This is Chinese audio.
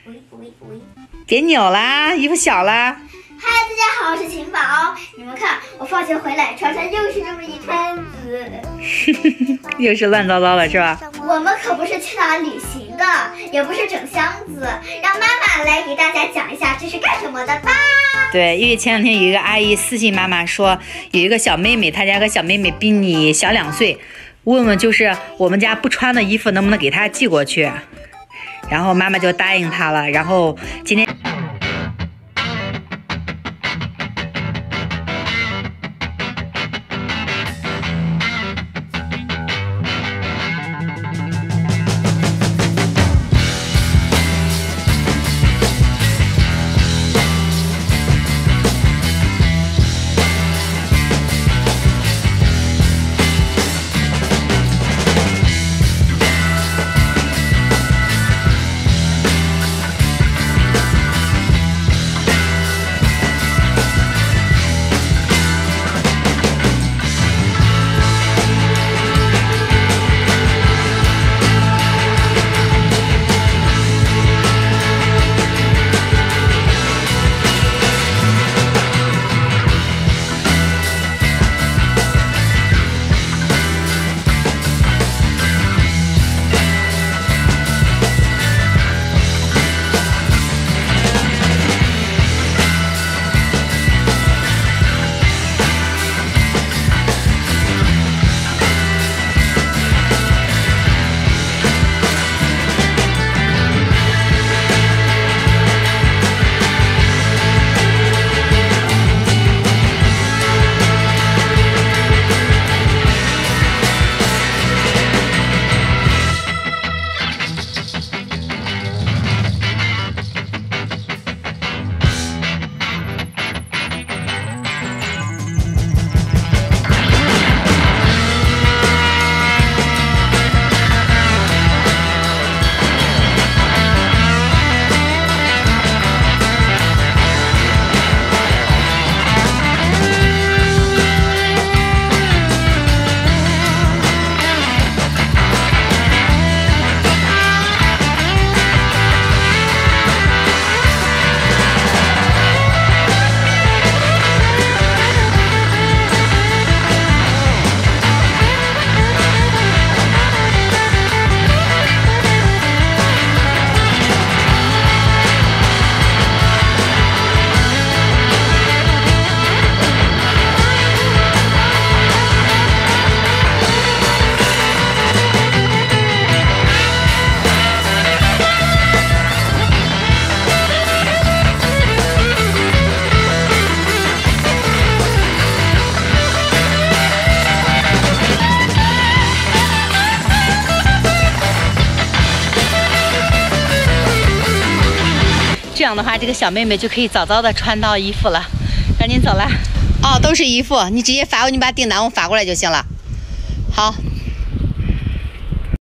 喂， 别扭啦，衣服小啦。 嗨，大家好，我是晴宝。你们看，我放学回来，床上又是这么一摊子， 又是乱糟糟的，是吧？ 我们可不是去哪旅行的，也不是整箱子，让妈妈来给大家讲一下这是干什么的吧。 对，因为前两天有一个阿姨私信妈妈说，有一个小妹妹，她家个小妹妹比你小2岁，问问就是我们家不穿的衣服能不能给她寄过去，然后妈妈就答应她了。然后今天。这样的话，这个小妹妹就可以早早的穿到衣服了。赶紧走了。哦，都是衣服，你直接发我，你把订单我发过来就行了。好。